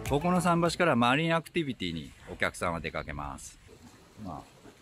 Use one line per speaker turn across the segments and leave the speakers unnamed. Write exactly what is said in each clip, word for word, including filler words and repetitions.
ここの桟橋からマリンアクティビティにお客さんは出かけます。ま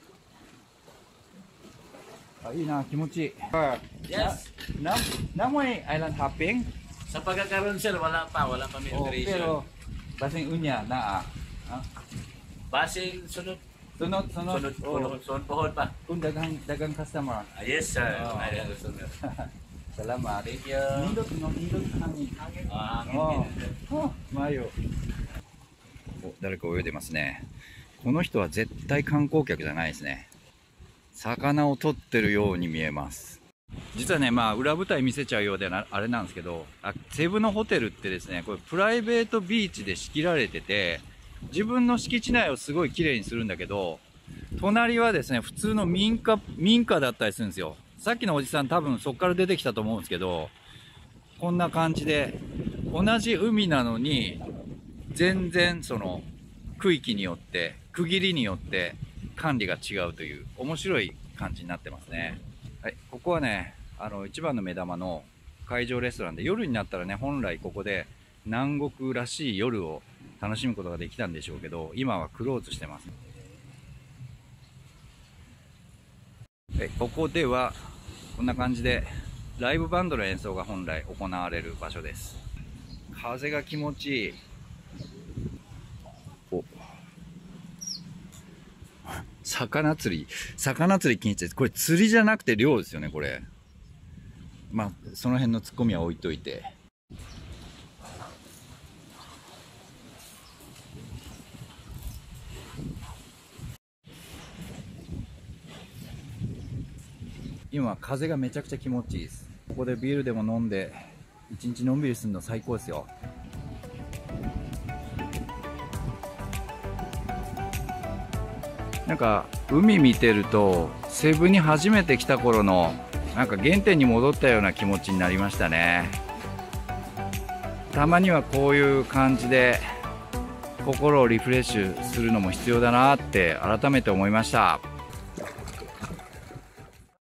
あ、あいいな、気持ちいい。
Yes.
Na, namoy island hopping?
Sa pagkakaroon sir, wala pa, wala pa
Oh,
immigration.
pero basing unya na ah.
Basing sunod,
Sunod, sunod.
sunod,
Oh.
sunod, sunod pohon pa.
Kung dagang dagang customer.
Ah, yes sir.
Oh.
Ay, ano, sunod.
Salamat.
Thank you.
Nindot no, nindot hangin.
Ah,
Oh.
hangin.
Oh, mayo. お、誰か泳いでますね。この人は絶対観光客じゃないですね。魚を取ってるように見えます。実はね、まあ裏舞台見せちゃうようでなあれなんですけど、あセブのホテルってですね、これプライベートビーチで仕切られてて、自分の敷地内をすごい綺麗にするんだけど、隣はですね、普通の民家民家だったりするんですよ。さっきのおじさん多分そこから出てきたと思うんですけど、こんな感じで同じ海なのに全然その区域によって区切りによって管理が違うという面白い感じになってますね。はい、ここはね、あの一番の目玉の海上レストランで、夜になったらね、本来ここで南国らしい夜を楽しむことができたんでしょうけど、今はクローズしてます。はい、ここではこんな感じでライブバンドの演奏が本来行われる場所です。風が気持ちいい。お、魚釣り、魚釣り禁止です。これ釣りじゃなくて漁ですよね、これ。まあ、その辺のツッコミは置いといて。今、風がめちゃくちゃ気持ちいいです。ここでビールでも飲んで、一日のんびりするの最高ですよ。なんか海見てるとセブに初めて来た頃のなんか原点に戻ったような気持ちになりましたね。たまにはこういう感じで心をリフレッシュするのも必要だなって改めて思いました。